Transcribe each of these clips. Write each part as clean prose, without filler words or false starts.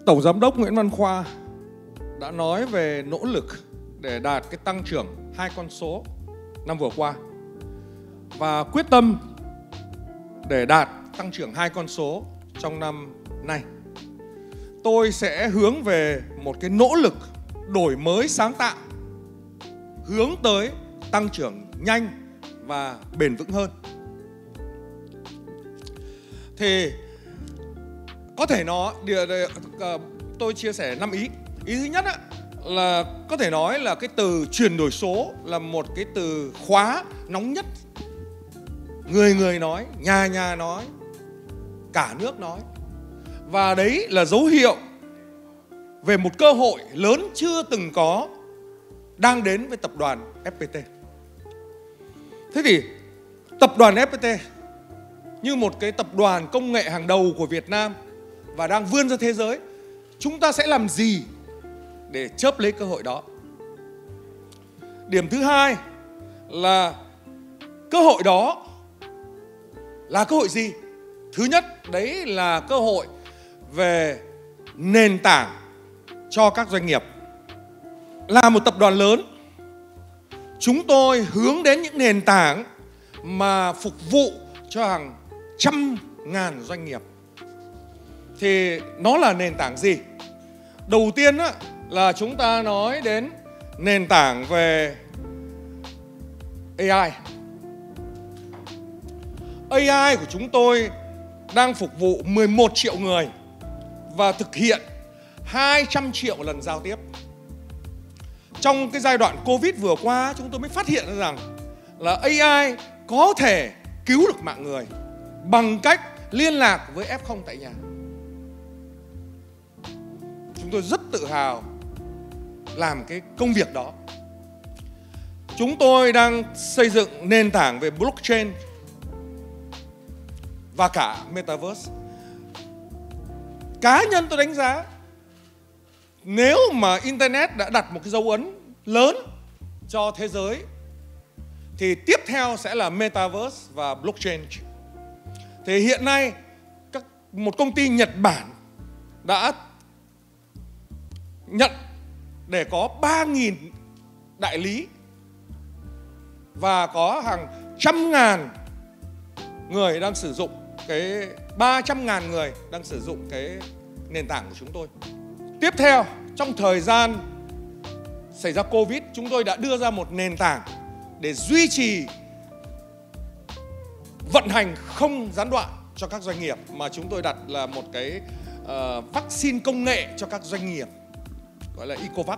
Tổng Giám đốc Nguyễn Văn Khoa đã nói về nỗ lực để đạt cái tăng trưởng 2 con số năm vừa qua và quyết tâm để đạt tăng trưởng 2 con số trong năm nay. Tôi sẽ hướng về một cái nỗ lực đổi mới sáng tạo, hướng tới tăng trưởng nhanh và bền vững hơn. Thì có thể nói, tôi chia sẻ 5 ý. Ý thứ nhất là có thể nói là cái từ chuyển đổi số là một cái từ khóa nóng nhất. Người người nói, nhà nhà nói, cả nước nói. Và đấy là dấu hiệu về một cơ hội lớn chưa từng có đang đến với tập đoàn FPT. Thế thì tập đoàn FPT như một cái tập đoàn công nghệ hàng đầu của Việt Nam và đang vươn ra thế giới, chúng ta sẽ làm gì để chớp lấy cơ hội đó? Điểm thứ hai là cơ hội đó là cơ hội gì? Thứ nhất, đấy là cơ hội về nền tảng cho các doanh nghiệp. Là một tập đoàn lớn, chúng tôi hướng đến những nền tảng mà phục vụ cho hàng trăm ngàn doanh nghiệp. Thì nó là nền tảng gì? Đầu tiên là chúng ta nói đến nền tảng về AI. AI của chúng tôi đang phục vụ 11 triệu người và thực hiện 200 triệu lần giao tiếp. Trong cái giai đoạn Covid vừa qua, chúng tôi mới phát hiện ra rằng là AI có thể cứu được mạng người bằng cách liên lạc với F0 tại nhà. Chúng tôi rất tự hào làm cái công việc đó. Chúng tôi đang xây dựng nền tảng về blockchain và cả metaverse. Cá nhân tôi đánh giá, nếu mà Internet đã đặt một cái dấu ấn lớn cho thế giới thì tiếp theo sẽ là metaverse và blockchain. Thì hiện nay một công ty Nhật Bản đã nhận để có 3.000 đại lý và có hàng trăm ngàn người đang sử dụng 300.000 người đang sử dụng cái nền tảng của chúng tôi. Tiếp theo, trong thời gian xảy ra Covid, chúng tôi đã đưa ra một nền tảng để duy trì vận hành không gián đoạn cho các doanh nghiệp, mà chúng tôi đặt là một cái vaccine công nghệ cho các doanh nghiệp, gọi là Ecovax.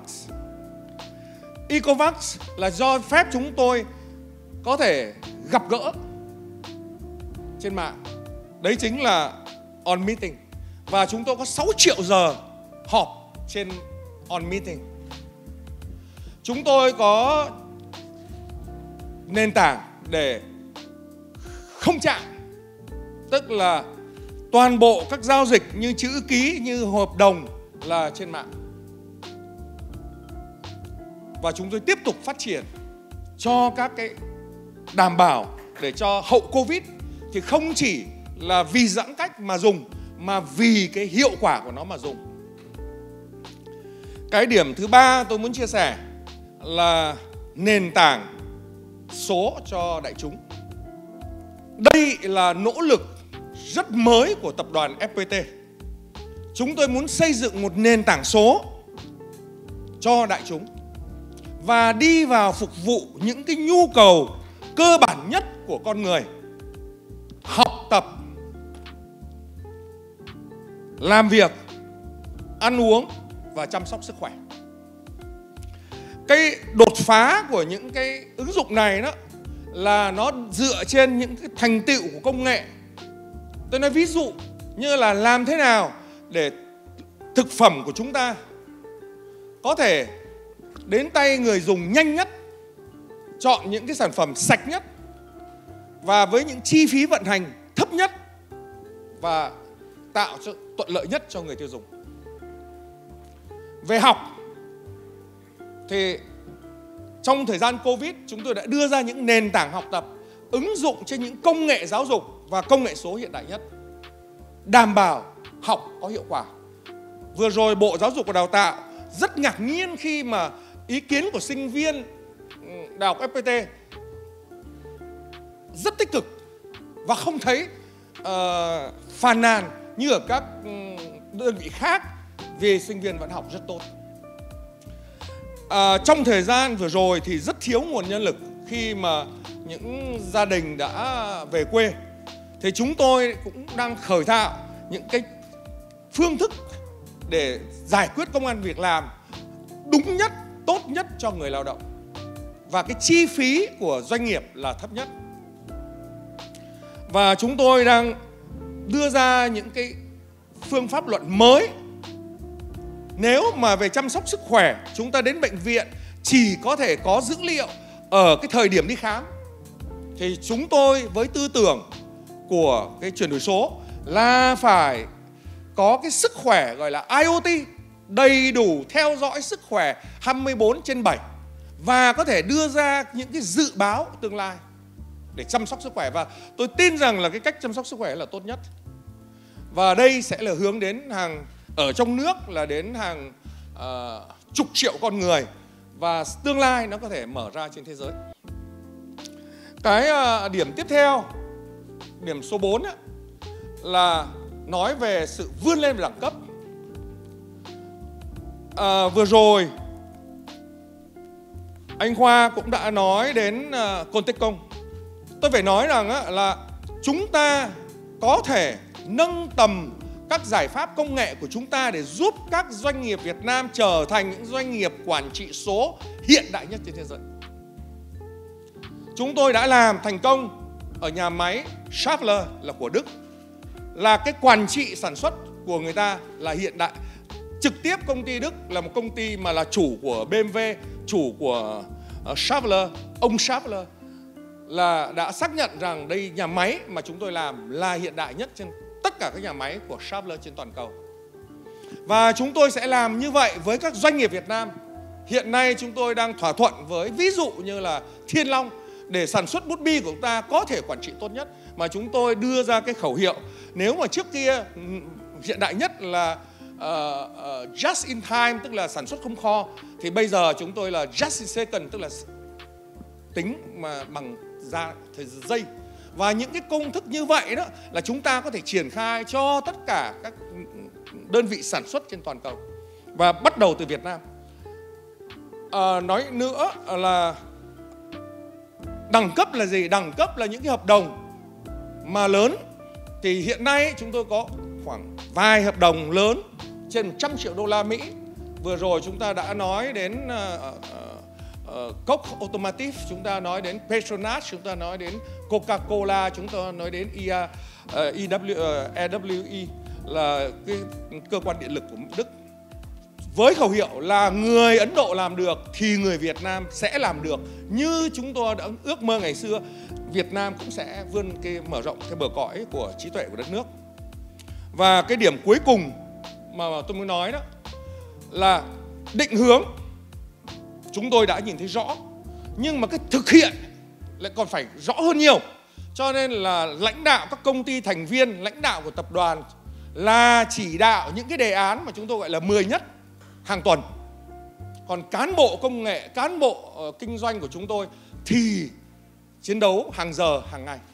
Ecovax là do phép chúng tôi có thể gặp gỡ trên mạng. Đấy chính là on meeting. Và chúng tôi có 6 triệu giờ họp trên on meeting. Chúng tôi có nền tảng để không chạm, tức là toàn bộ các giao dịch như chữ ký, như hợp đồng là trên mạng. Và chúng tôi tiếp tục phát triển cho các cái đảm bảo để cho hậu Covid thì không chỉ là vì giãn cách mà dùng, mà vì cái hiệu quả của nó mà dùng. Cái điểm thứ ba tôi muốn chia sẻ là nền tảng số cho đại chúng. Đây là nỗ lực rất mới của tập đoàn FPT. Chúng tôi muốn xây dựng một nền tảng số cho đại chúng và đi vào phục vụ những cái nhu cầu cơ bản nhất của con người: học tập, làm việc, ăn uống và chăm sóc sức khỏe. Cái đột phá của những cái ứng dụng này đó là nó dựa trên những cái thành tựu của công nghệ. Tôi nói ví dụ như là làm thế nào để thực phẩm của chúng ta có thể đến tay người dùng nhanh nhất, chọn những cái sản phẩm sạch nhất và với những chi phí vận hành thấp nhất và tạo cho thuận lợi nhất cho người tiêu dùng. Về học thì trong thời gian Covid, chúng tôi đã đưa ra những nền tảng học tập ứng dụng trên những công nghệ giáo dục và công nghệ số hiện đại nhất, đảm bảo học có hiệu quả. Vừa rồi Bộ Giáo dục và Đào tạo rất ngạc nhiên khi mà ý kiến của sinh viên Đại học FPT rất tích cực và không thấy phàn nàn như ở các đơn vị khác vì sinh viên vẫn học rất tốt. Trong thời gian vừa rồi thì rất thiếu nguồn nhân lực khi mà những gia đình đã về quê. Thì chúng tôi cũng đang khởi thảo những cái phương thức để giải quyết công ăn việc làm đúng nhất, tốt nhất cho người lao động. Và cái chi phí của doanh nghiệp là thấp nhất. Và chúng tôi đang đưa ra những cái phương pháp luận mới. Nếu mà về chăm sóc sức khỏe, chúng ta đến bệnh viện chỉ có thể có dữ liệu ở cái thời điểm đi khám, thì chúng tôi với tư tưởng của cái chuyển đổi số là phải có cái sức khỏe gọi là IoT, đầy đủ theo dõi sức khỏe 24/7 và có thể đưa ra những cái dự báo tương lai để chăm sóc sức khỏe. Và tôi tin rằng là cái cách chăm sóc sức khỏe là tốt nhất. Và đây sẽ là hướng đến hàng ở trong nước là đến hàng chục triệu con người, và tương lai nó có thể mở ra trên thế giới. Cái điểm tiếp theo, điểm số 4 ấy, là nói về sự vươn lên về đẳng cấp. Vừa rồi anh Khoa cũng đã nói đến Contechcom. Tôi phải nói rằng là chúng ta có thể nâng tầm các giải pháp công nghệ của chúng ta để giúp các doanh nghiệp Việt Nam trở thành những doanh nghiệp quản trị số hiện đại nhất trên thế giới. Chúng tôi đã làm thành công ở nhà máy Schaeffler là của Đức, là cái quản trị sản xuất của người ta là hiện đại. Trực tiếp công ty Đức là một công ty mà là chủ của BMW, chủ của Schaeffler, ông Schaeffler là đã xác nhận rằng đây nhà máy mà chúng tôi làm là hiện đại nhất trên tất cả các nhà máy của Schaeffler trên toàn cầu. Và chúng tôi sẽ làm như vậy với các doanh nghiệp Việt Nam. Hiện nay chúng tôi đang thỏa thuận với ví dụ như là Thiên Long để sản xuất bút bi của chúng ta có thể quản trị tốt nhất. Mà chúng tôi đưa ra cái khẩu hiệu, nếu mà trước kia hiện đại nhất là just in time, tức là sản xuất không kho, thì bây giờ chúng tôi là just in second, tức là tính mà bằng thời giây. Và những cái công thức như vậy đó là chúng ta có thể triển khai cho tất cả các đơn vị sản xuất trên toàn cầu và bắt đầu từ Việt Nam. Nói nữa là đẳng cấp là gì? Đẳng cấp là những cái hợp đồng mà lớn. Thì hiện nay chúng tôi có khoảng vài hợp đồng lớn trên 100 triệu đô la Mỹ. Vừa rồi chúng ta đã nói đến Coke Automotive, chúng ta nói đến Petronas, chúng ta nói đến Coca-Cola, chúng ta nói đến EWE là cái cơ quan điện lực của Đức. Với khẩu hiệu là người Ấn Độ làm được thì người Việt Nam sẽ làm được. Như chúng tôi đã ước mơ ngày xưa, Việt Nam cũng sẽ vươn cái mở rộng cái bờ cõi của trí tuệ của đất nước. Và cái điểm cuối cùng mà tôi muốn nói đó là định hướng. Chúng tôi đã nhìn thấy rõ, nhưng mà cái thực hiện lại còn phải rõ hơn nhiều. Cho nên là lãnh đạo các công ty thành viên, lãnh đạo của tập đoàn là chỉ đạo những cái đề án mà chúng tôi gọi là 10 nhất hàng tuần. Còn cán bộ công nghệ, cán bộ kinh doanh của chúng tôi thì chiến đấu hàng giờ, hàng ngày.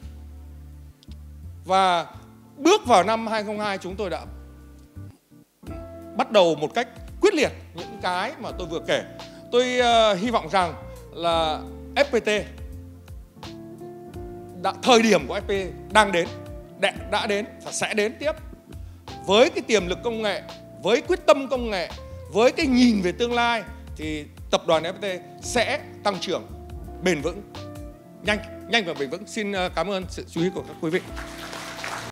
Và bước vào năm 2022 chúng tôi đã bắt đầu một cách quyết liệt những cái mà tôi vừa kể. Tôi hy vọng rằng là FPT, thời điểm của FPT đang đến, đã đến và sẽ đến tiếp. Với cái tiềm lực công nghệ, với quyết tâm công nghệ, với cái nhìn về tương lai thì tập đoàn FPT sẽ tăng trưởng bền vững, nhanh và bền vững. Xin cảm ơn sự chú ý của các quý vị.